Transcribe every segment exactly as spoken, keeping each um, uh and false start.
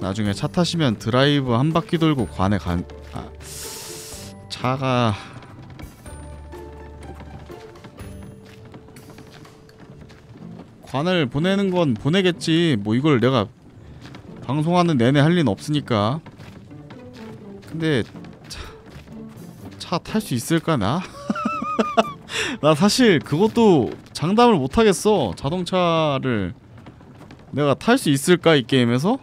나중에 차 타시면 드라이브 한 바퀴 돌고 관에 간... 아... 차가... 관을 보내는 건 보내겠지. 뭐 이걸 내가 방송하는 내내 할 리는 없으니까. 근데 차 탈 수 있을까 나? 나 사실 그것도 장담을 못하겠어. 자동차를 내가 탈 수 있을까 이 게임에서?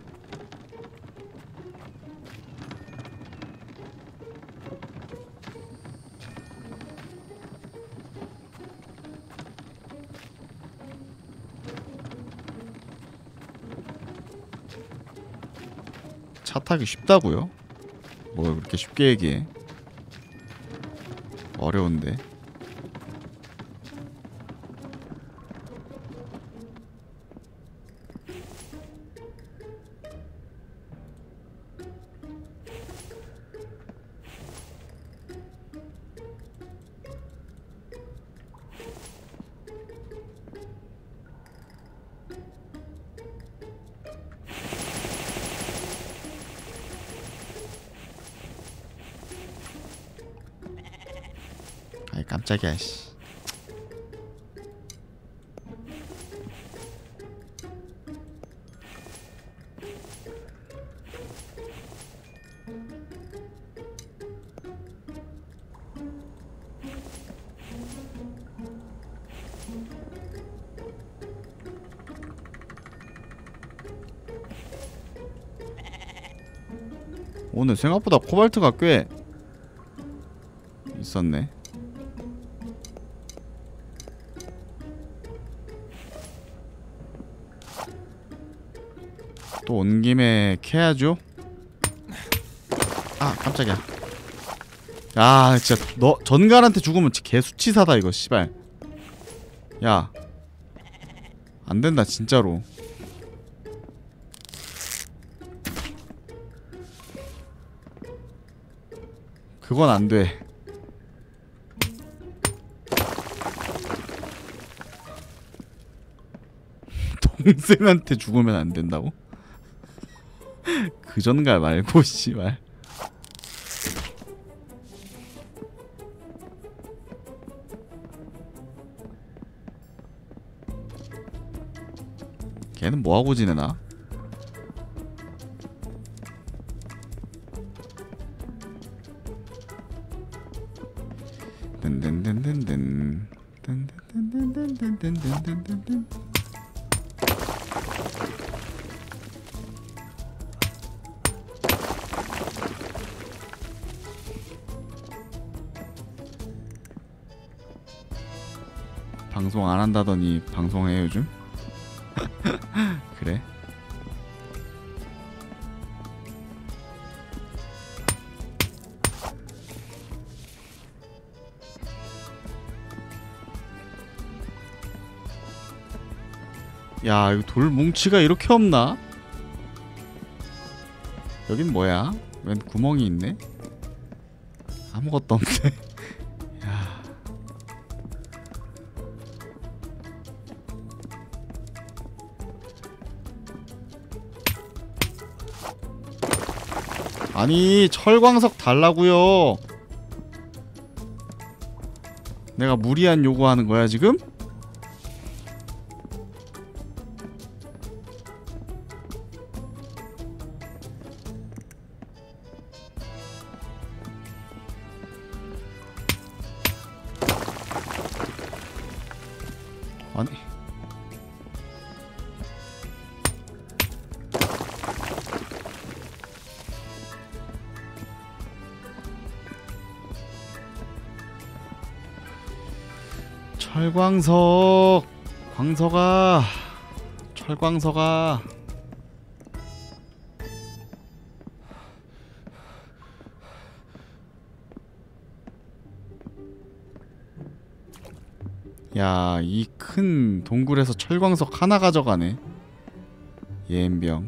차 타기 쉽다고요? 뭘 그렇게 쉽게 얘기해? 어려운데. 아이 깜짝이야 씨. 오늘 생각보다 코발트가 꽤 있었네. 또 온 김에 캐야죠. 아 깜짝이야. 아 진짜 너 전갈한테 죽으면 개수치사다 이거 씨발. 야 안된다 진짜로. 그건 안돼. 동생한테 죽으면 안된다고? 그 전갈 말고 씨발. 걔는 뭐하고 지내나? 든든든든든 든든든든든든든든든. 방송 안 한다더니 방송해 요즘? 그래? 야 이거 돌 뭉치가 이렇게 없나? 여긴 뭐야? 웬 구멍이 있네? 아무것도 없네. 야. 아니 철광석 달라고요. 내가 무리한 요구하는 거야 지금? 아니 철광석 광석아 철광석아 야, 이 큰 동굴에서 철광석 하나 가져가네. 예엠병.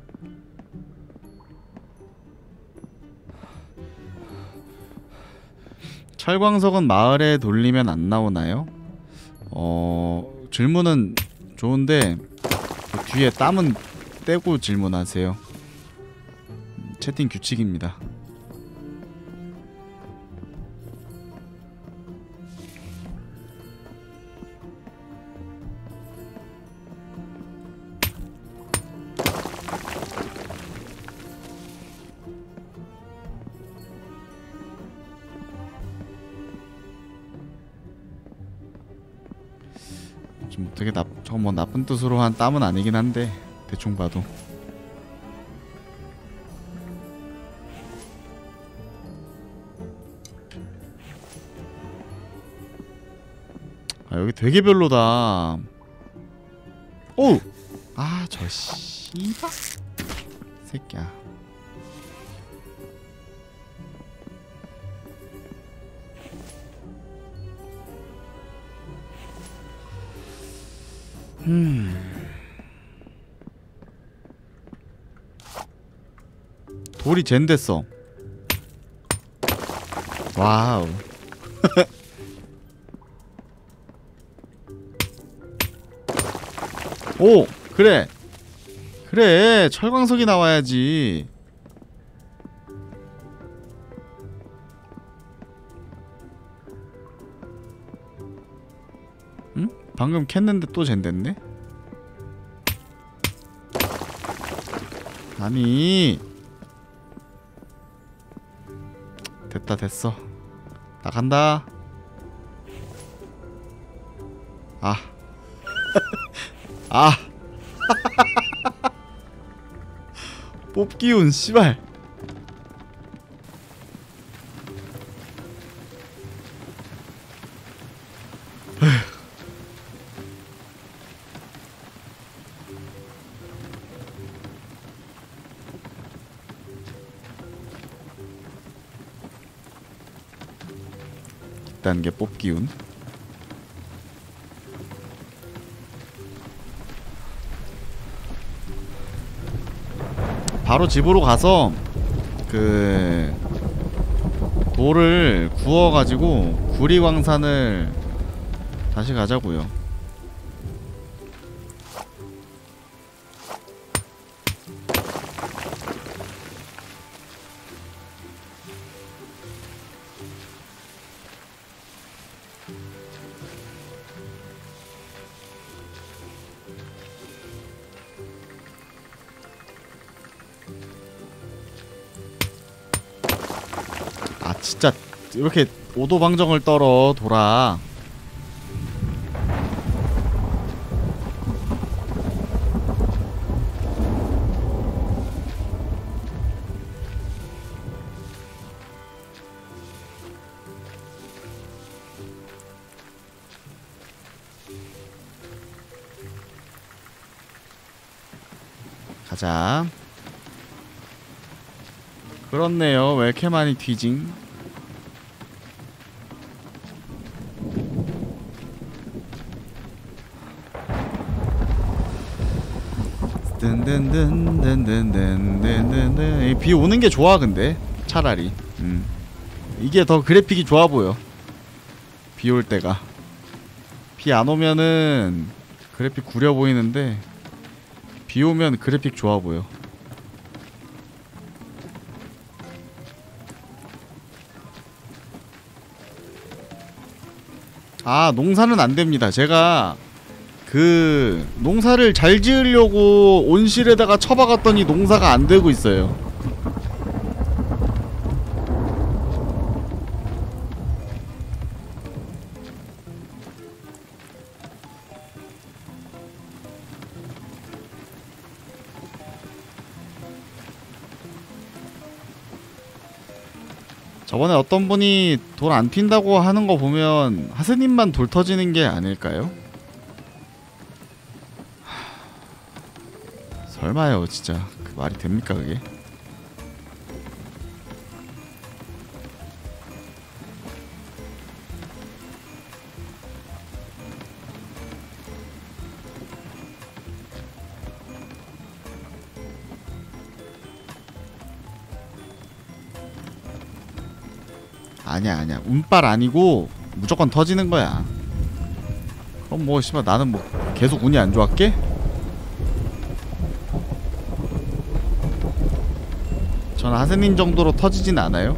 철광석은 마을에 돌리면 안 나오나요? 어... 질문은 좋은데 그 뒤에 땀은 떼고 질문하세요. 채팅 규칙입니다. 좀 되게 나, 저거 뭐 나쁜 뜻으로 한 땀은 아니긴 한데 대충 봐도. 아 여기 되게 별로다. 오! 아 저 씨발 새끼야. 음. 돌이 젠됐어. 와우. 오! 그래! 그래! 철광석이 나와야지. 응? 방금 캤는데 또 젠됐네? 아니 됐다 됐어. 나 간다. 아 아 뽑기운 씨발. 이 단계 뽑기운. 바로 집으로 가서 그 돌을 구워가지고 구리광산을 다시 가자고요. 아 진짜 이렇게 오도방정을 떨어 돌아. 가자. 그렇네요. 왜 이렇게 많이 뒤징? 든든든든든든든든. 비 오는 게 좋아. 근데 차라리 음. 이게 더 그래픽이 좋아 보여. 비 올 때가. 비 안 오면은 그래픽 구려 보이는데 비 오면 그래픽 좋아 보여. 아 농사는 안 됩니다. 제가 그 농사를 잘 지으려고 온실에다가 쳐박았더니 농사가 안 되고 있어요. 저번에 어떤 분이 돌 안 튄다고 하는 거 보면 하세님만 돌 터지는 게 아닐까요? 하... 설마요 진짜. 그 말이 됩니까 그게? 아니야 아니야 운빨 아니고 무조건 터지는 거야. 그럼 뭐 씨발 나는 뭐 계속 운이 안 좋았게? 전 하세님 정도로 터지진 않아요.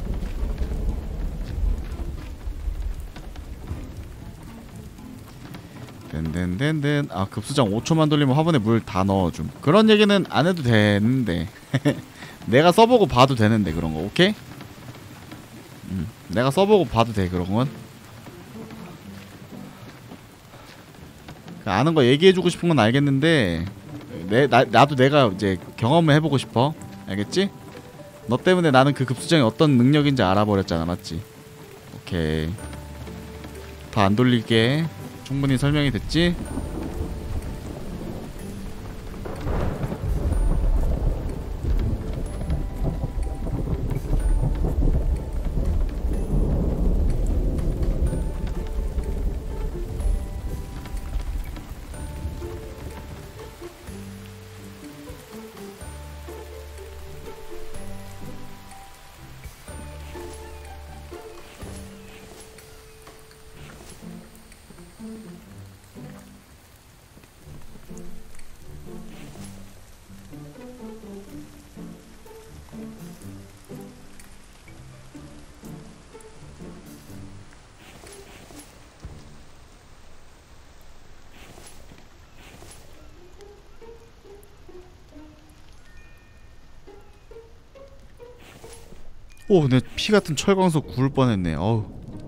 덴덴덴덴. 아, 급수장 오 초만 돌리면 화분에 물 다 넣어줌. 그런 얘기는 안 해도 되는데 내가 써보고 봐도 되는데 그런 거. 오케이? 음, 내가 써보고 봐도 돼 그런 건. 아는 거 얘기해주고 싶은 건 알겠는데 내, 나, 나도 내가 이제 경험을 해보고 싶어. 알겠지? 너 때문에 나는 그 급수장이 어떤 능력인지 알아버렸잖아. 맞지? 오케이. 더 안 돌릴게. 충분히 설명이 됐지? 오, 내 피같은 철광석 구울 뻔했네. 어우.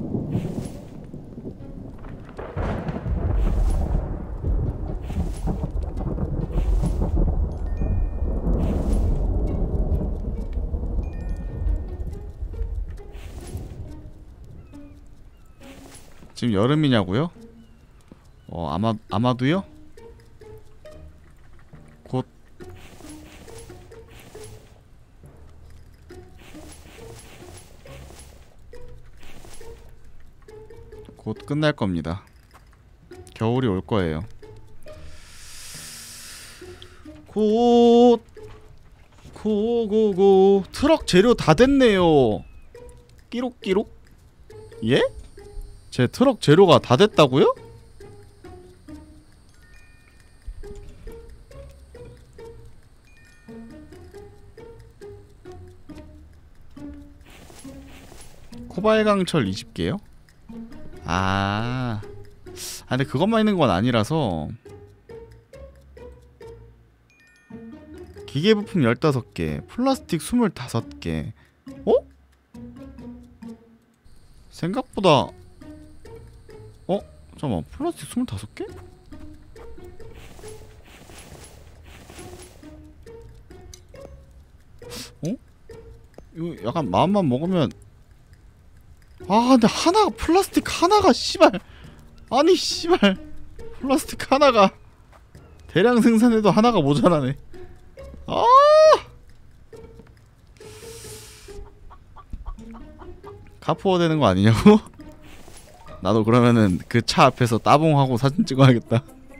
지금 여름이냐고요? 어, 아마, 아마도요? 곧 곧 끝날 겁니다. 겨울이 올 거예요. 곧 고고고. 트럭 재료 다 됐네요. 끼룩끼룩. 예? 제 트럭 재료가 다 됐다고요? 코발강철 이십 개요? 아, 아 근데 그것만 있는 건 아니라서. 기계부품 열다섯 개, 플라스틱 스물다섯 개. 어? 생각보다. 어? 잠깐만, 플라스틱 스물다섯 개? 어? 이거 약간 마음만 먹으면. 아 근데 하나가, 플라스틱 하나가 씨발, 아니 씨발, 플라스틱 하나가 대량 생산해도 하나가 모자라네. 아 카푸어 되는 거 아니냐고? 나도 그러면은 그 차 앞에서 따봉하고 사진 찍어야겠다.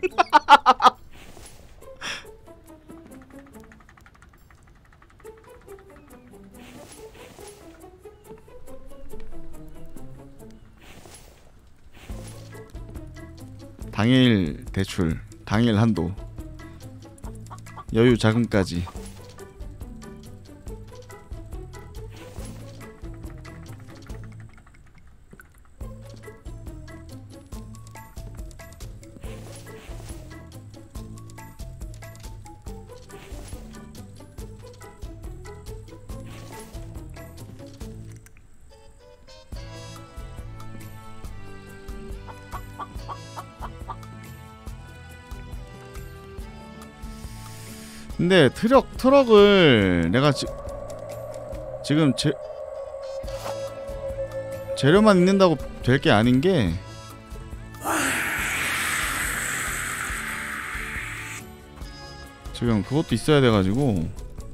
당일 대출, 당일 한도, 여유 자금까지. 근데 트럭, 트럭을 내가 지, 지금 재, 재료만 있는다고 될 게 아닌 게, 지금 그것도 있어야 돼가지고.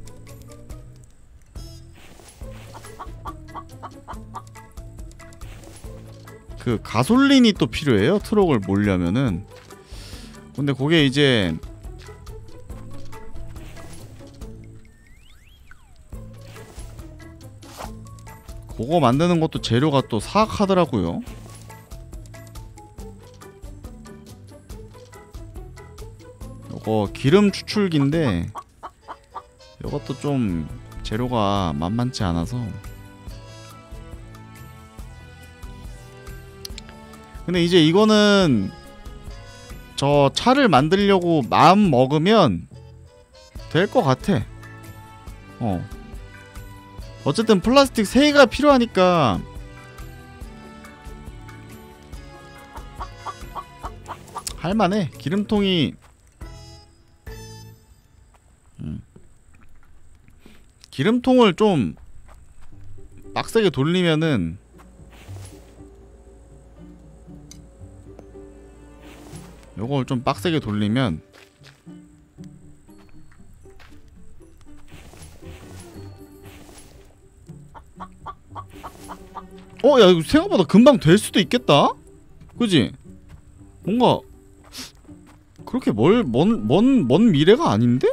그 가솔린이 또 필요해요, 트럭을 몰려면은. 근데 그게 이제 그거 만드는 것도 재료가 또 사악하더라고요. 요거 기름 추출기인데 요것도 좀 재료가 만만치 않아서. 근데 이제 이거는 저 차를 만들려고 마음 먹으면 될 것 같아. 어. 어쨌든 플라스틱 세 개가 필요하니까 할만해. 기름통이 음. 기름통을 좀 빡세게 돌리면은 요걸 좀 빡세게 돌리면 어? 야 이거 생각보다 금방 될 수도 있겠다? 그지? 뭔가 그렇게 멀, 먼, 먼, 먼 미래가 아닌데?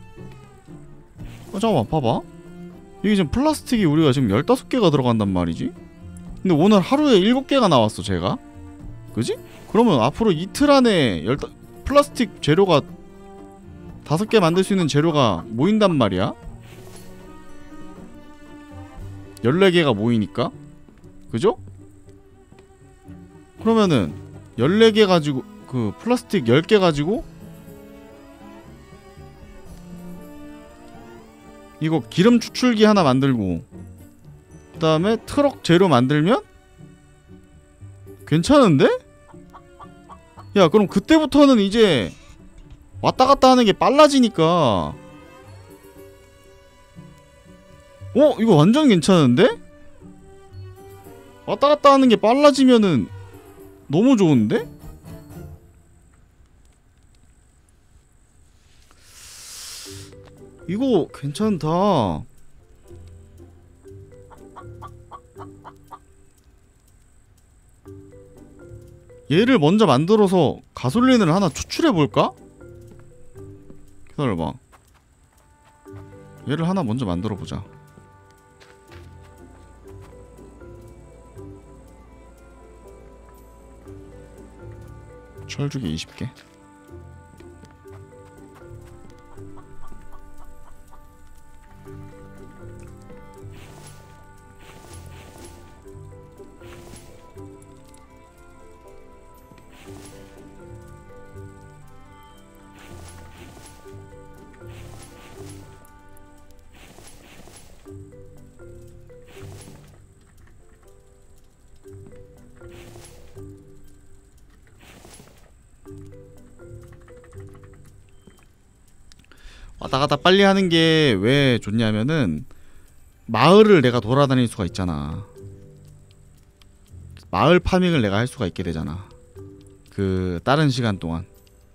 어 잠깐만 봐봐. 이게 지금 플라스틱이 우리가 지금 열다섯 개가 들어간단 말이지? 근데 오늘 하루에 일곱 개가 나왔어 제가. 그지? 그러면 앞으로 이틀 안에 열다, 플라스틱 재료가 다섯 개 만들 수 있는 재료가 모인단 말이야? 열네 개가 모이니까? 그죠? 그러면은 열네 개 가지고 그 플라스틱 열 개 가지고 이거 기름 추출기 하나 만들고 그 다음에 트럭 재료 만들면 괜찮은데? 야 그럼 그때부터는 이제 왔다갔다 하는 게 빨라지니까 어? 이거 완전 괜찮은데? 왔다갔다 하는 게 빨라지면은 너무 좋은데? 이거 괜찮다. 얘를 먼저 만들어서 가솔린을 하나 추출해볼까? 기다려봐. 얘를 하나 먼저 만들어보자. 철주기 이십 개. 왔다갔다 빨리 하는 게 왜 좋냐면은 마을을 내가 돌아다닐 수가 있잖아. 마을 파밍을 내가 할 수가 있게 되잖아. 그 다른 시간 동안.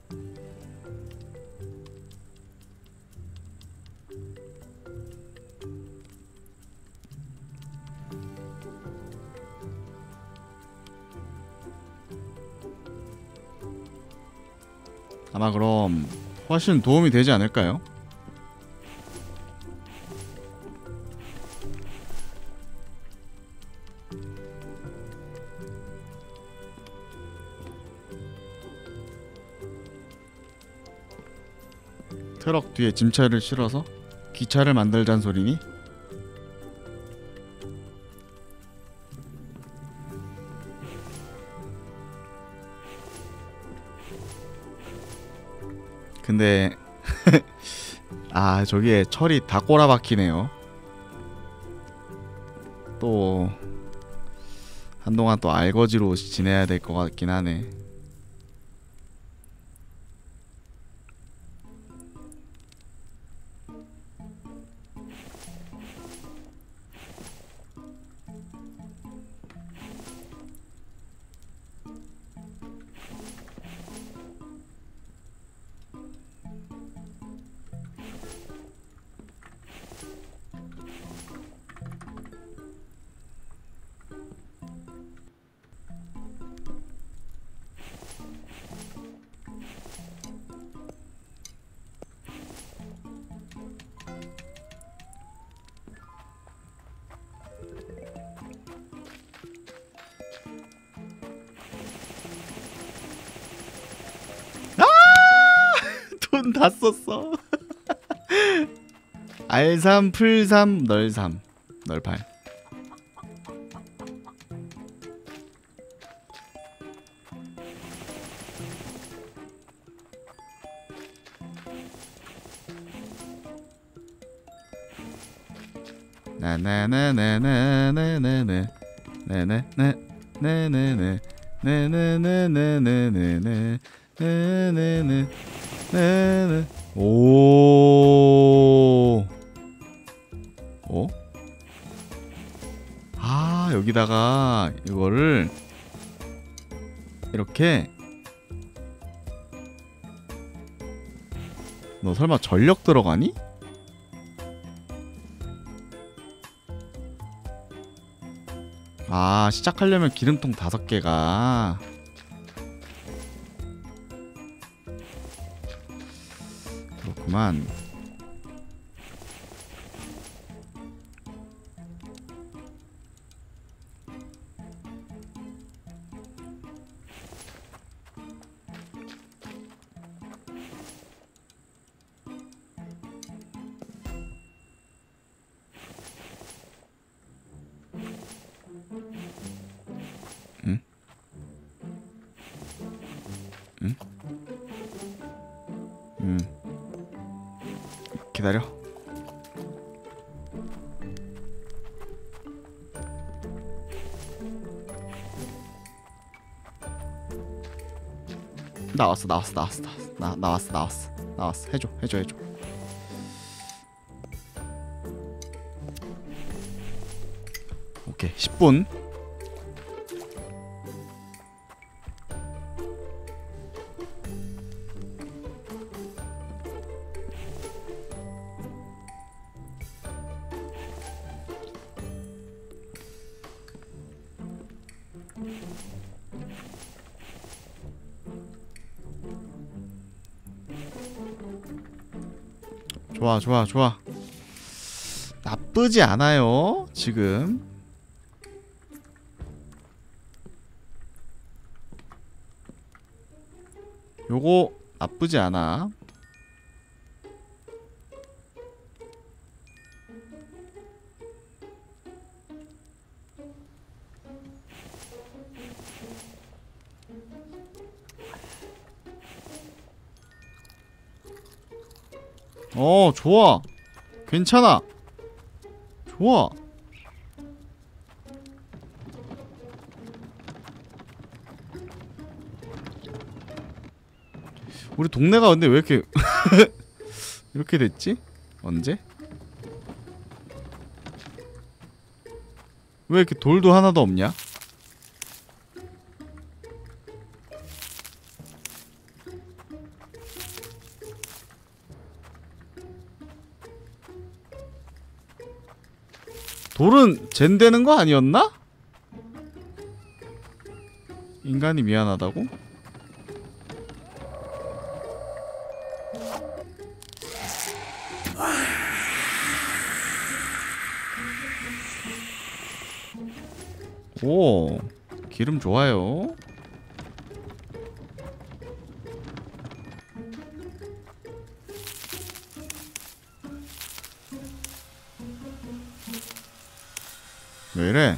아마 그럼 훨씬 도움이 되지 않을까요? 트럭 뒤에 짐차를 실어서 기차를 만들자는 소리니? 근데 아 저기에 철이 다 꼬라박히네요. 또 한동안 또 알거지로 지내야 될 것 같긴 하네. 돈 다 썼어. 알삼 풀삼 널삼 널팔. 나나나나나나나나 나나나 나나나 나나나나나나나 나나나 나나. 오. 어? 아, 여기다가 이거를 이렇게. 너 설마 전력 들어가니? 아, 시작하려면 기름통 다섯 개가. 그렇구만. 응? 응? 응. 기다려. 나왔어 나왔어 나왔어 나 나왔어 나왔어 나왔어. 해줘 해줘 해줘. 오케이 십 분. 좋아 좋아 좋아. 나쁘지 않아요 지금. 요거 나쁘지 않아. 어 좋아. 괜찮아. 좋아. 우리 동네가 근데 왜 이렇게 이렇게 됐지? 언제? 왜 이렇게 돌도 하나도 없냐? 돌은 젠되는 거 아니었나? 인간이 미안하다고? 오, 기름 좋아요. 왜 이래?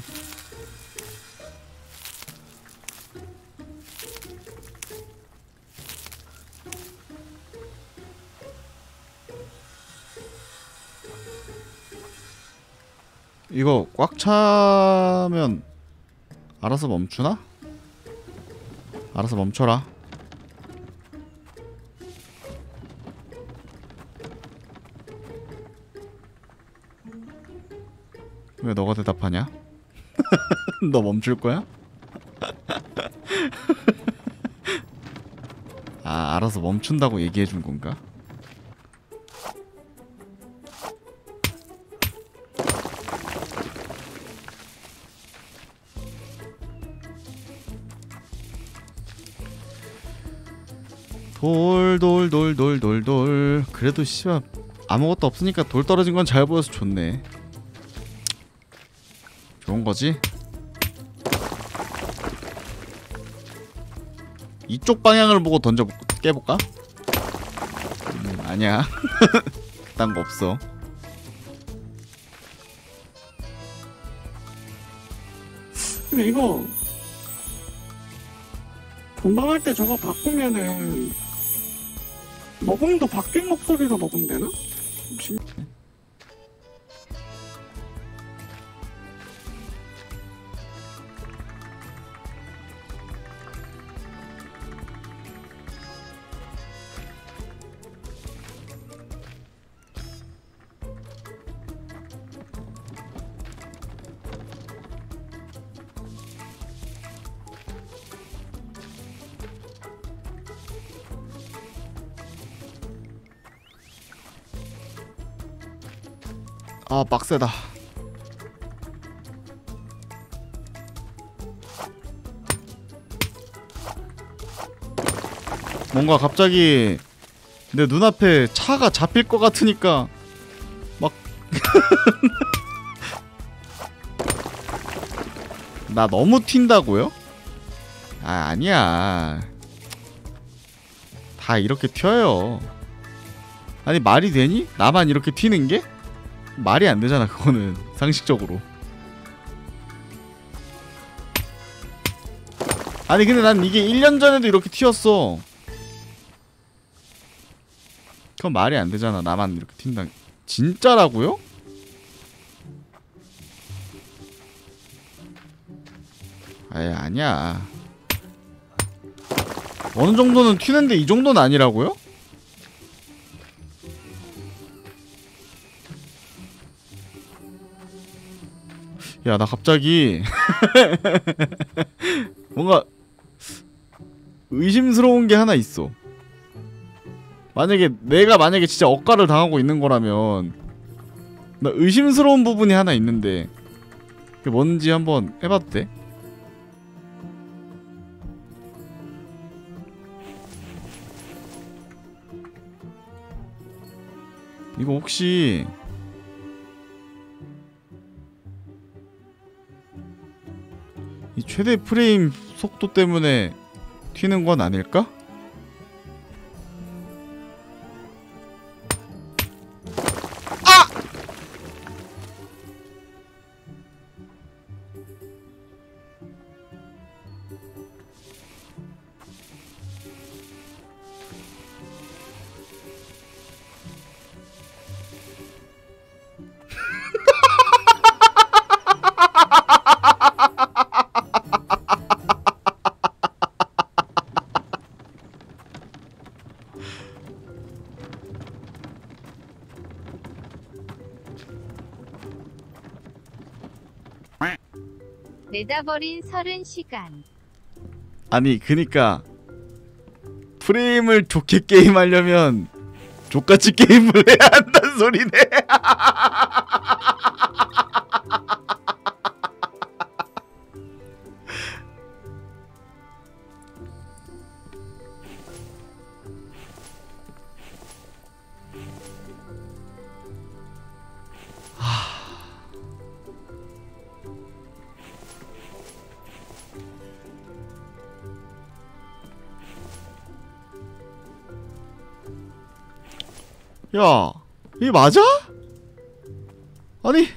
이거 꽉 차면 알아서 멈추나? 알아서 멈춰라. 왜 너가 대답하냐? 너 멈출 거야? 아, 알아서 멈춘다고 얘기해 준 건가? 돌 돌 돌 돌 돌 돌. 그래도 씨발 아무것도 없으니까 돌 떨어진 건 잘 보여서 좋네. 좋은 거지? 이쪽 방향을 보고 던져 깨볼까? 음, 아니야. 그딴 거 없어. 근데 이거 본방할 때 저거 바꾸면은 녹음도 바뀐 목소리로 녹음되나? 혹시? 아 빡세다. 뭔가 갑자기 내 눈앞에 차가 잡힐 것 같으니까 막 나 너무 튄다고요? 아 아니야. 다 이렇게 튀어요. 아니 말이 되니? 나만 이렇게 튀는 게? 말이 안 되잖아 그거는 상식적으로. 아니 근데 난 이게 일 년 전에도 이렇게 튀었어. 그건 말이 안 되잖아 나만 이렇게 튄다. 진짜라고요? 아예 아니야. 어느 정도는 튀는데 이 정도는 아니라고요? 야, 나 갑자기 뭔가 의심스러운 게 하나 있어. 만약에 내가 만약에 진짜 억가를 당하고 있는 거라면 나 의심스러운 부분이 하나 있는데 그게 뭔지 한번 해봐도 돼? 이거 혹시 이 최대 프레임 속도 때문에 튀는 건 아닐까? 아! 내다버린 서른 시간. 아니 그니까 프레임을 좋게 게임하려면 족같이 게임을 해야 한다는 소리네. 야, 이게 맞아? 아니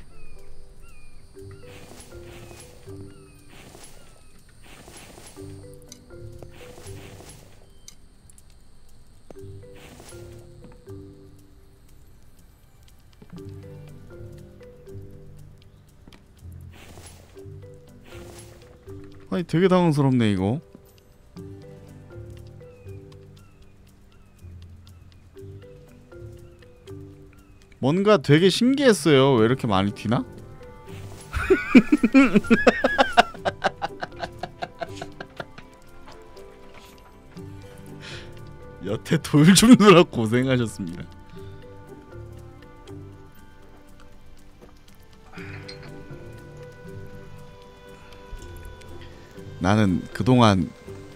아니 되게 당황스럽네 이거. 뭔가 되게 신기했어요. 왜 이렇게 많이 튀나? 여태 돌 줍느라 고생하셨습니다. 나는 그동안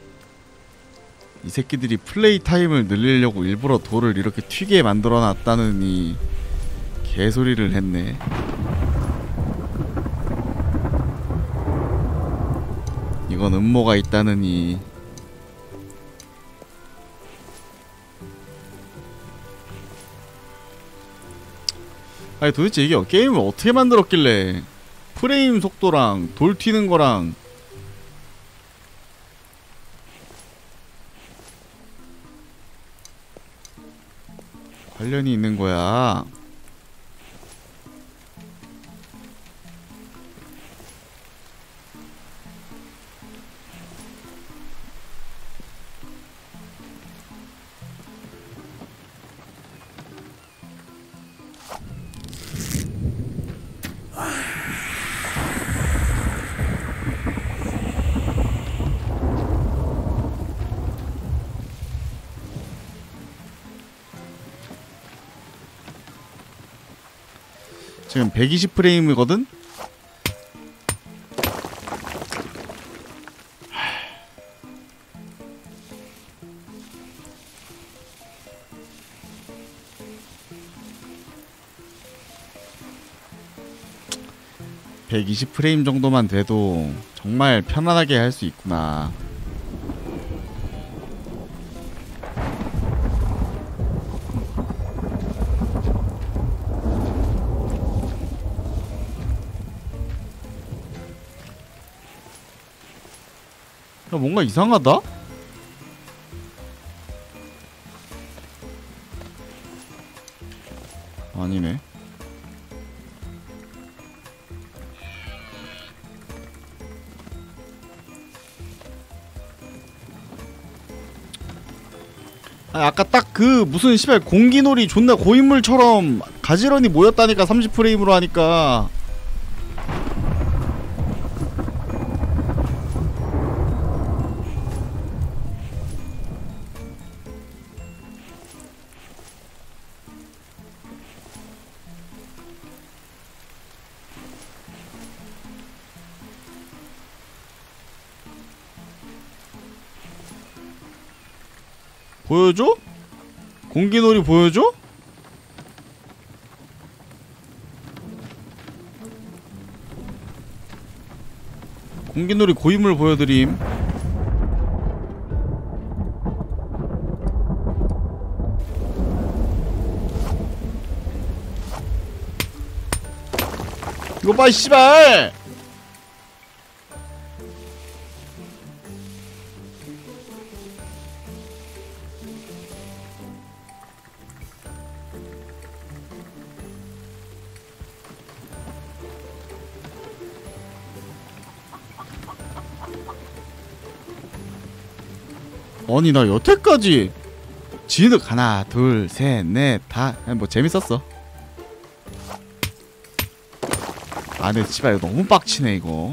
이 새끼들이 플레이 타임을 늘리려고 일부러 돌을 이렇게 튀게 만들어 놨다느니 개소리를 했네. 이건 음모가 있다느니. 아니 도대체 이게 게임을 어떻게 만들었길래 프레임 속도랑 돌 튀는 거랑 관련이 있는 거야. 지금 백이십 프레임이거든? 백이십 프레임 정도만 돼도 정말 편안하게 할 수 있구나. 야, 뭔가 이상하다? 아니네. 아, 아까 딱 그 무슨 씨발 공기놀이 존나 고인물처럼 가지런히 모였다니까. 삼십 프레임으로 하니까. 보여줘? 공기놀이 보여줘? 공기놀이 고인물 보여드림. 이거 봐 씨발. 아니 나 여태까지 진흙 하나 둘 셋 넷 다 뭐 재밌었어. 아 근데 씨발 이거 너무 빡치네 이거.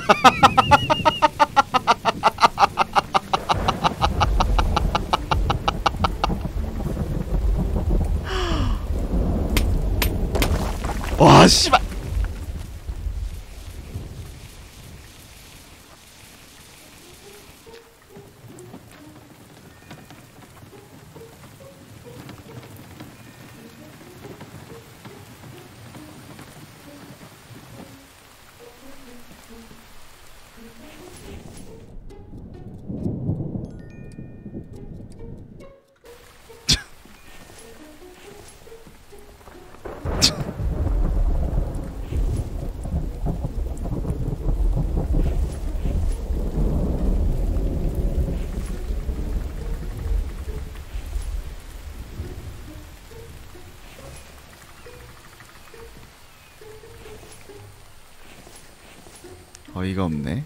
와 씨발. 어이가 없네.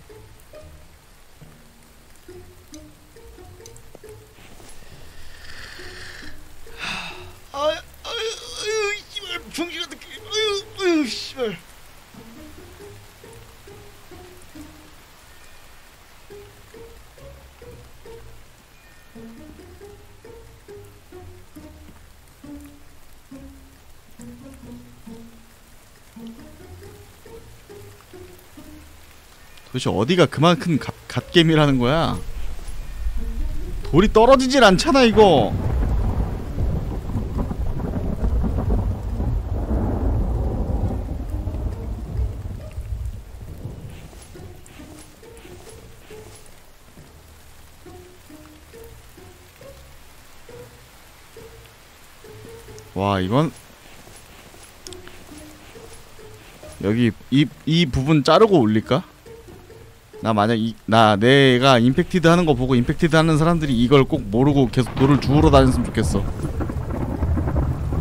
아유, 아유, 아유, 씨발, 정신 같은 게, 아유, 아유, 씨발. 도대체 어디가 그만큼 갓, 갓겜이라는 거야? 돌이 떨어지질 않잖아 이거. 와 이건 여기 이, 이 부분 자르고 올릴까? 나 만약 이, 나 내가 임팩티드 하는 거 보고 임팩티드 하는 사람들이 이걸 꼭 모르고 계속 돌을 주우러 다녔으면 좋겠어.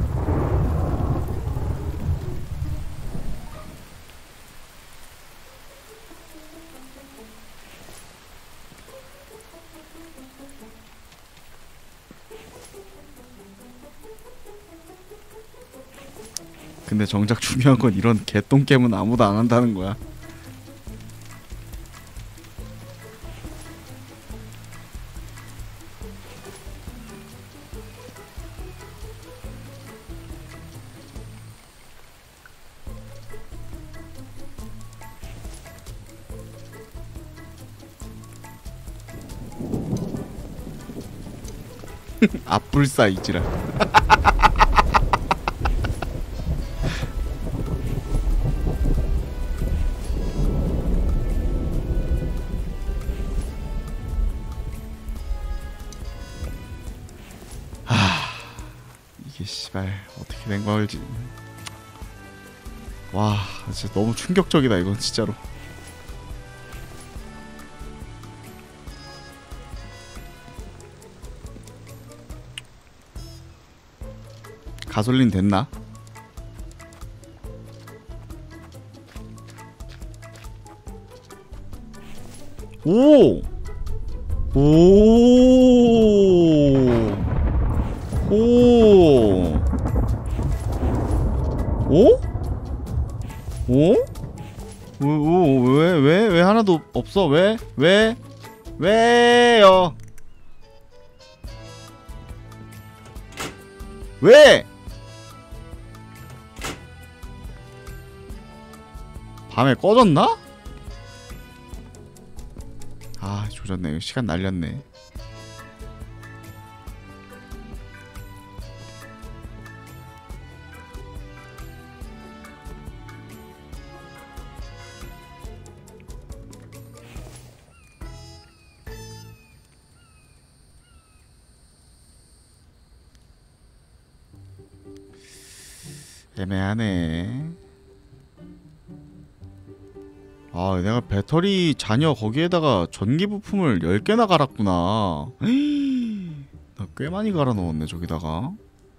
근데 정작 중요한 건 이런 개똥겜은 아무도 안 한다는 거야. 앞불사 이지라. 이게 씨발 어떻게 된 걸지. 와 진짜 너무 충격적이다 이건 진짜로. 가솔린 됐나? 오! 오! 오! 오? 오? 오, 왜, 왜, 왜 하나도 없어? 왜? 왜? 왜요? 왜? 밤에 꺼졌나? 아 조졌네. 시간 날렸네. 애매하네. 아 내가 배터리 잔여 거기에다가 전기 부품을 열 개나 갈았구나. 나 꽤 많이 갈아 넣었네 저기다가.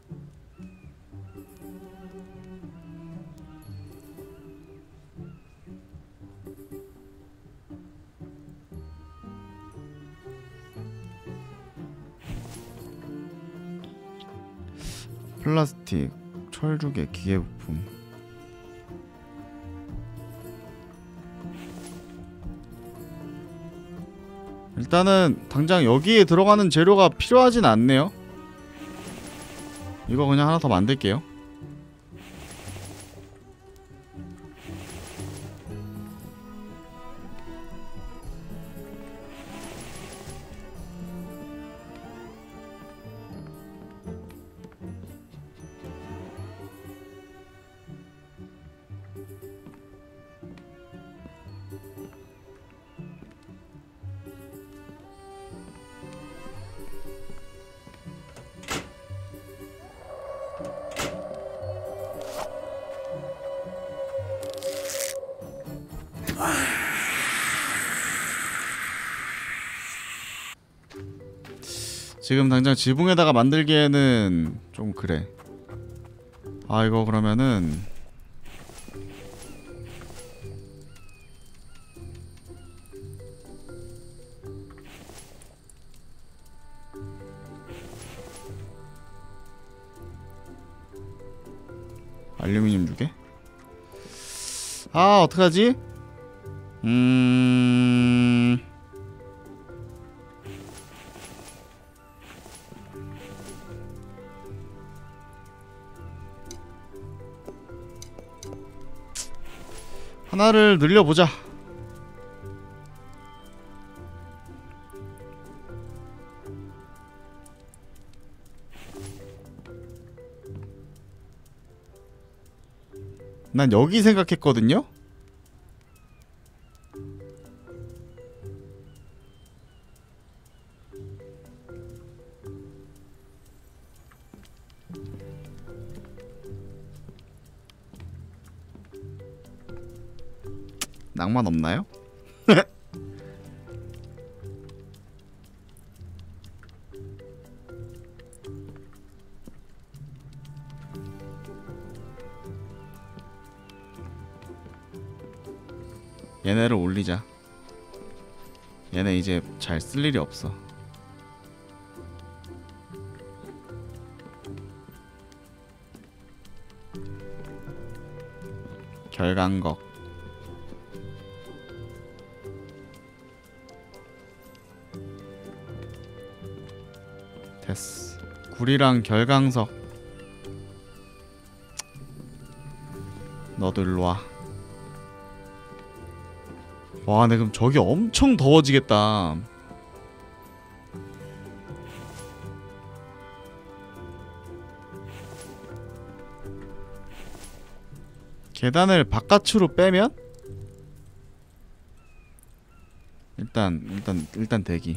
플라스틱, 철조개, 기계부품. 일단은 당장 여기에 들어가는 재료가 필요하진 않네요. 이거 그냥 하나 더 만들게요. 지금 당장 지붕에다가 만들기에는 좀 그래. 아 이거 그러면은 알루미늄 두 개? 아 어떡하지? 음... 하나를 늘려보자. 난 여기 생각했거든요? 낭만 없나요? 얘네를 올리자. 얘네 이제 잘 쓸 일이 없어. 결강석. 됐어. 구리랑 결강석. 너도 일로와. 와 근데 그럼 저기 엄청 더워지겠다. 계단을 바깥으로 빼면? 일단 일단 일단 대기.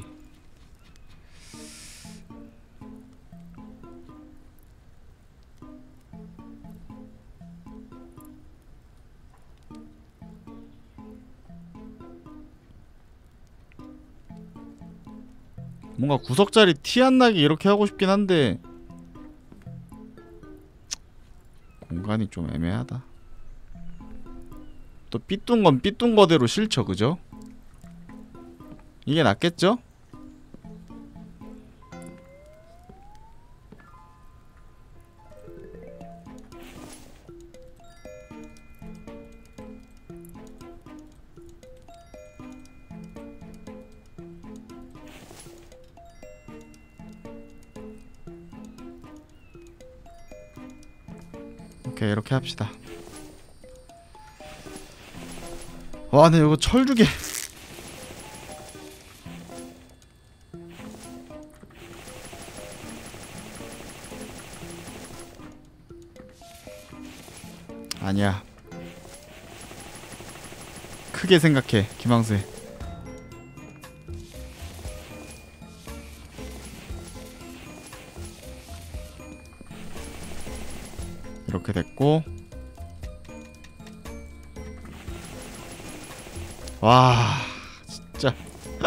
뭔가 구석자리 티 안 나게 이렇게 하고 싶긴 한데 공간이 좀 애매하다. 또 삐뚤 건 삐뚤 거대로 싫죠, 그죠? 이게 낫겠죠? 오케이, 이렇게 합시다. 와, 근데 이거 철두개. 아니야. 크게 생각해, 김황수해. 이렇게 됐고. 와, 진짜.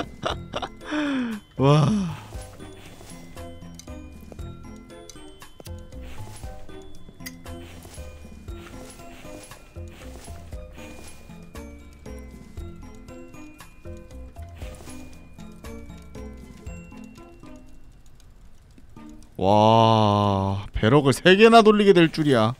와. 와, 배럭을 세 개나 돌리게 될 줄이야.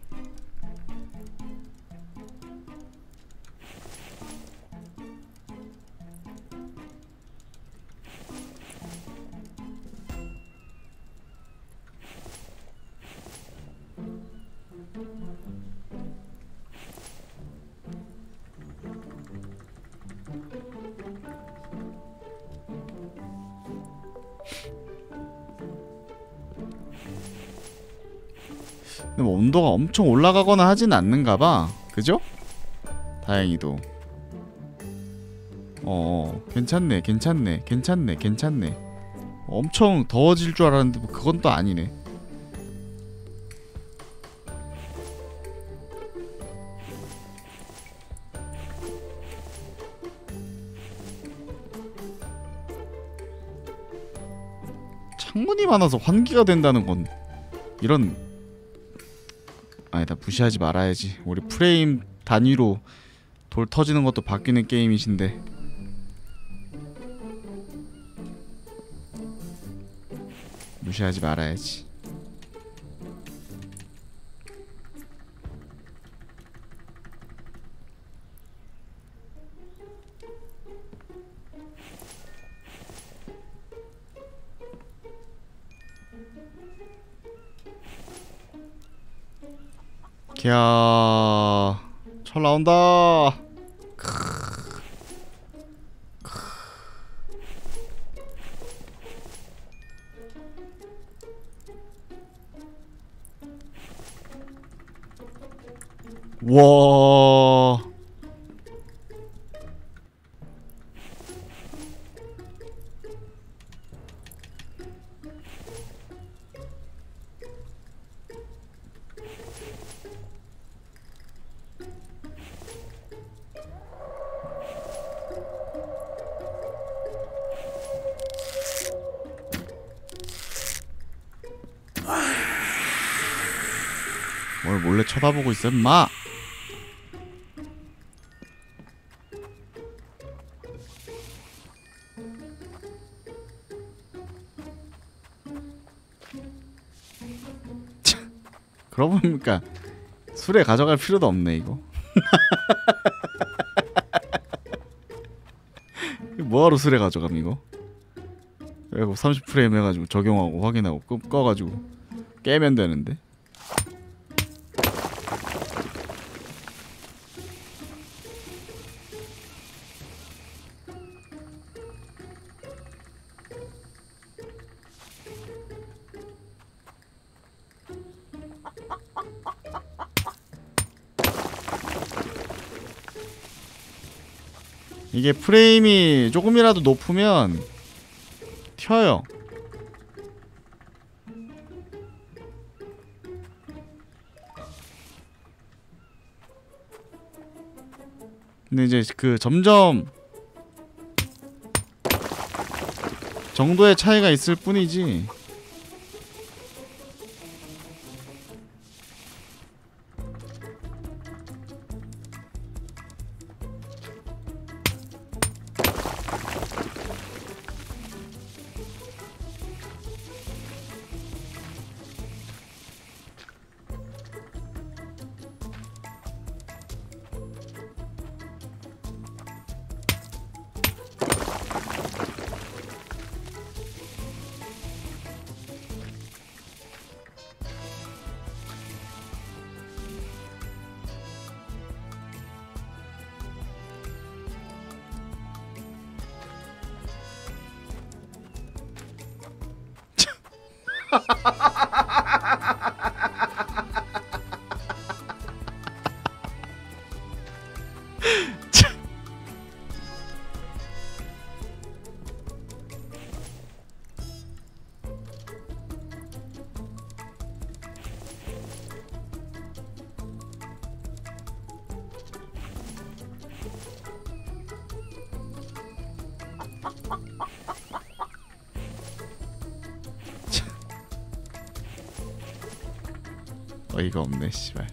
근데 뭐 온도가 엄청 올라가거나 하진 않는가봐. 그죠? 다행히도. 어, 괜찮네, 괜찮네, 괜찮네, 괜찮네. 엄청 더워질 줄 알았는데 뭐 그건 또 아니네. 창문이 많아서 환기가 된다는 건 이런, 아니다, 무시하지 말아야지. 우리 프레임 단위로 돌 터지는 것도 바뀌는 게임이신데. 무시하지 말아야지. 기야, 철 나온다. 와. 뭘 몰래 쳐다보고 있어, 임마. 그러고 보니까 술에 가져갈 필요도 없네, 이거. 뭐하러 술에 가져감 이거? 그리고 삼십 프레임 해가지고 적용하고 확인하고 끄, 꺼가지고 깨면 되는데. 이게 프레임이 조금이라도 높으면 튀어요. 근데 이제 그 점점 정도의 차이가 있을 뿐이지. 어이가 없네 씨발.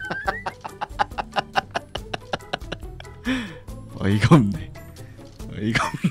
어이가 없네. 어이가 없네.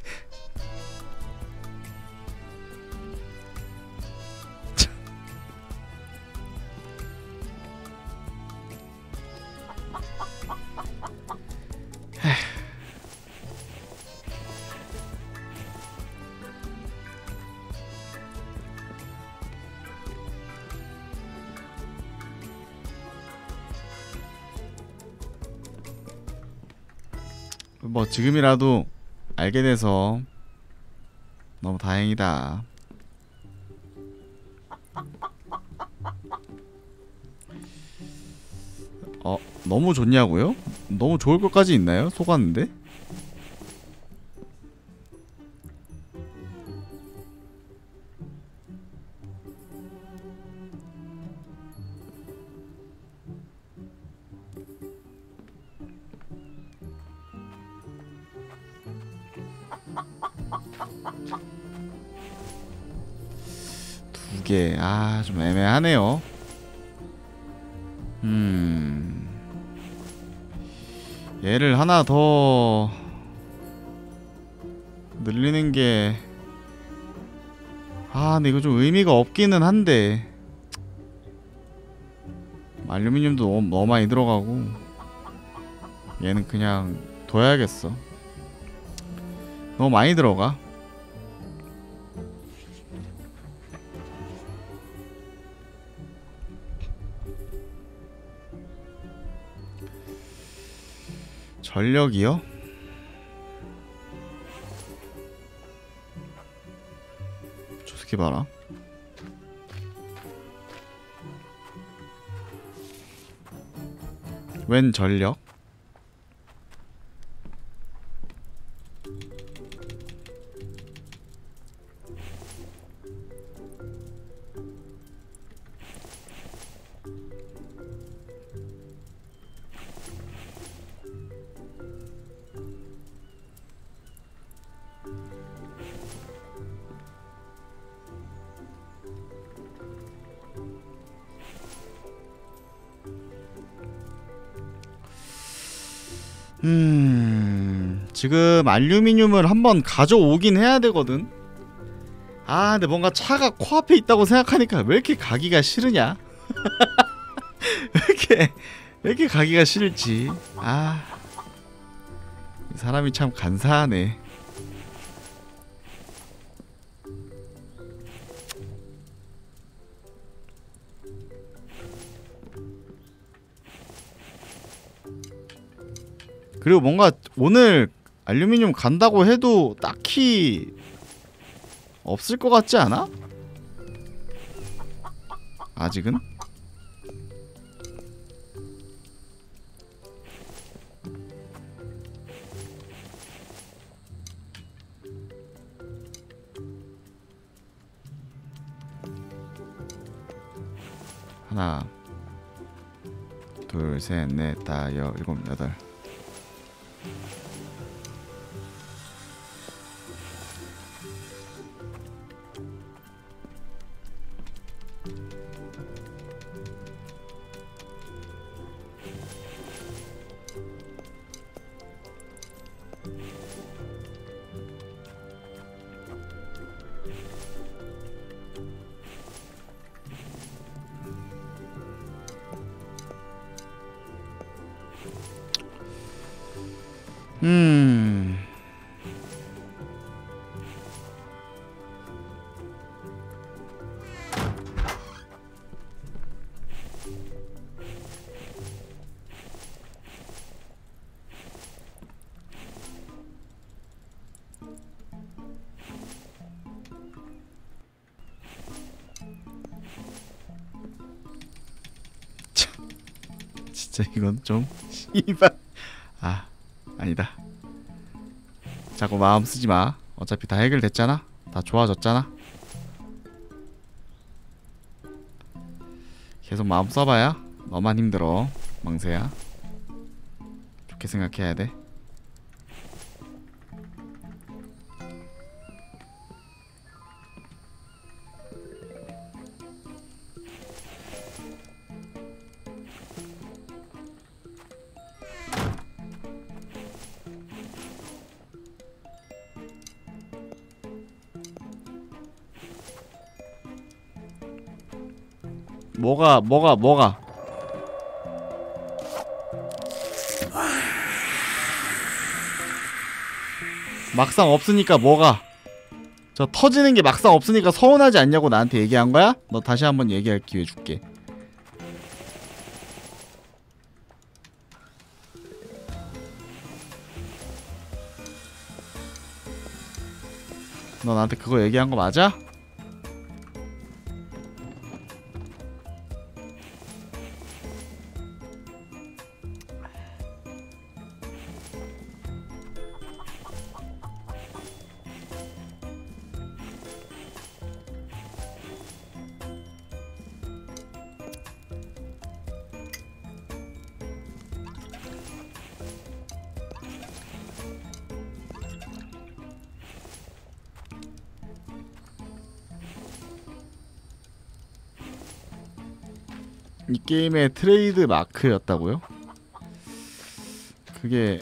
뭐 지금이라도 알게 돼서 너무 다행이다. 어, 너무 좋냐고요? 너무 좋을 것까지 있나요? 속았는데? 두 개. 아, 좀 애매하네요. 음. 얘를 하나 더 늘리는 게 아, 근데 이거 좀 의미가 없기는 한데. 알루미늄도 너무, 너무 많이 들어가고 얘는 그냥 둬야겠어. 너무 많이 들어가. 전력이요? 저 새끼 봐라. 웬 전력? 음... 지금 알루미늄을 한번 가져오긴 해야 되거든. 아, 근데 뭔가 차가 코앞에 있다고 생각하니까 왜 이렇게 가기가 싫으냐? 왜 이렇게 왜 이렇게 가기가 싫지? 아, 이 사람이 참 간사하네. 그리고 뭔가 오늘 알루미늄 간다고 해도 딱히 없을 것 같지 않아? 아직은? 하나 둘 셋 넷 다 여 일곱 여덟. 음. 참, 진짜 이건 좀 씨발. 아, 아니다. 자꾸 마음 쓰지 마. 어차피 다 해결됐잖아. 다 좋아졌잖아. 계속 마음 써봐야 너만 힘들어, 망새야. 좋게 생각해야 돼. 뭐가 뭐가 뭐가 막상 없으니까 뭐가 저 터지는 게 막상 없으니까 서운하지 않냐고 나한테 얘기한 거야? 너 다시 한번 얘기할 기회 줄게. 너 나한테 그거 얘기한 거 맞아? 이 게임의 트레이드 마크였다고요? 그게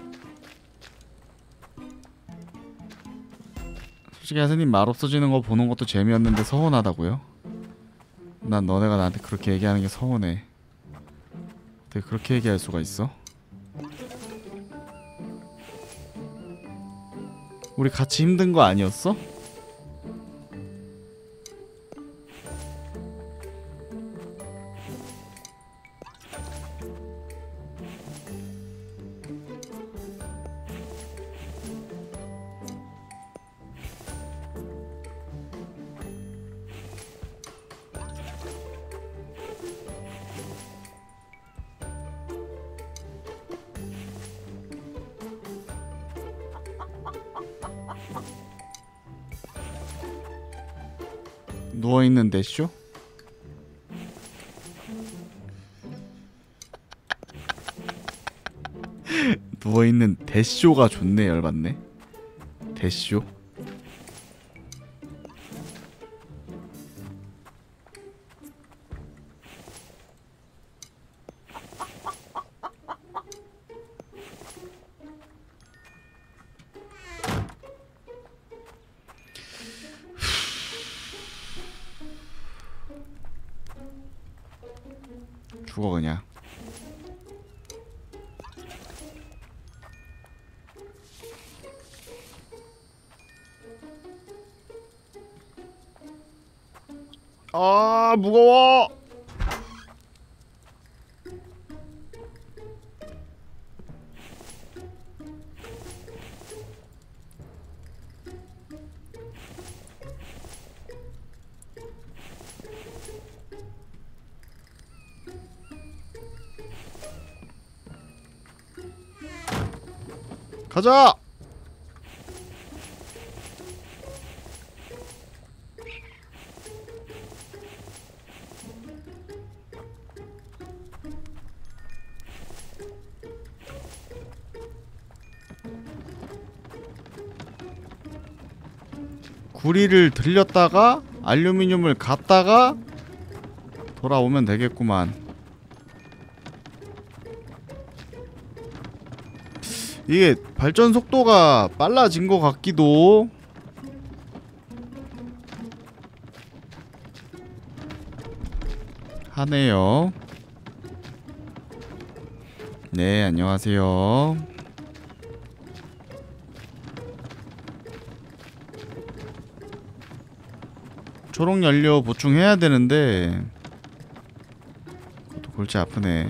솔직히 하세님 말 없어지는 거 보는 것도 재미없는데 서운하다고요? 난 너네가 나한테 그렇게 얘기하는 게 서운해. 어떻게 그렇게 얘기할 수가 있어? 우리 같이 힘든 거 아니었어? 누워있는 대쇼? 누워있는 대쇼가 좋네. 열받네. 대쇼? 죽어 그냥. 아 무거워. 가자. 구리를 들렸다가 알루미늄을 갖다가 돌아오면 되겠구만. 이게 발전 속도가 빨라진 것 같기도. 하네요. 네, 안녕하세요. 초록 연료 보충해야 되는데 그것도 골치 아프네.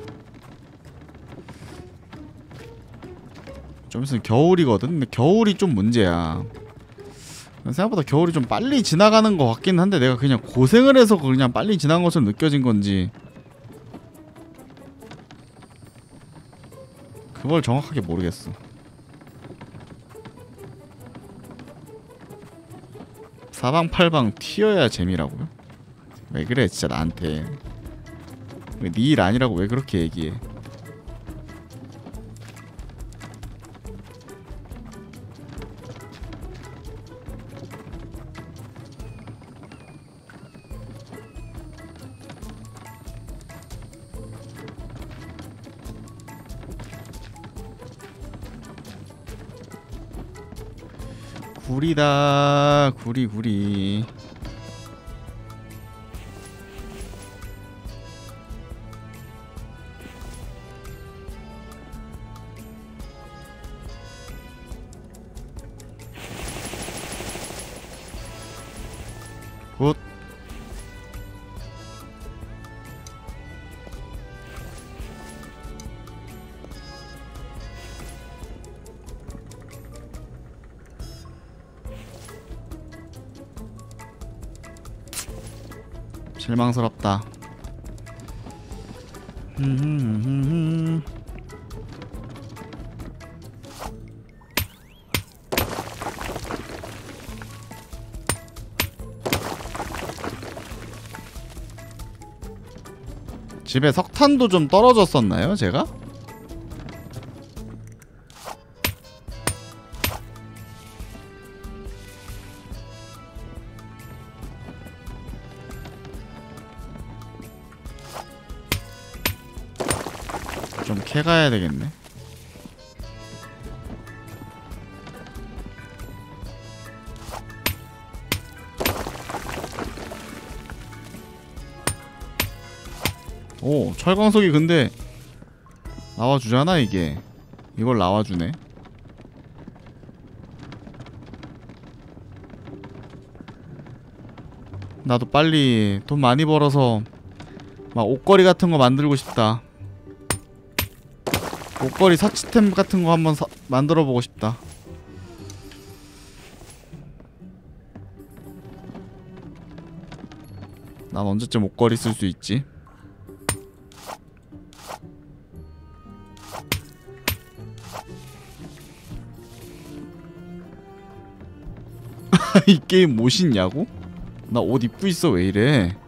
좀 있으면 겨울이거든? 근데 겨울이 좀 문제야. 생각보다 겨울이 좀 빨리 지나가는 것 같긴 한데 내가 그냥 고생을 해서 그냥 빨리 지난 것으로 느껴진 건지 그걸 정확하게 모르겠어. 사방팔방 튀어야 재미라고요? 왜 그래 진짜 나한테. 왜 네 일 아니라고 왜 그렇게 얘기해. 구리다. 구리 구리. 굿. 실망스럽다. 집에 석탄도 좀 떨어졌었나요, 제가? 좀 캐가야 되겠네. 오, 철광석이 근데 나와주잖아 이게. 이걸 나와주네. 나도 빨리 돈 많이 벌어서 막 옷걸이 같은 거 만들고 싶다. 옷걸이 사치템 같은 거 한번 사, 만들어 보고 싶다. 난 언제쯤 옷걸이 쓸 수 있지? 이 게임 못 신냐고? 나 옷 입고 있어 왜 이래?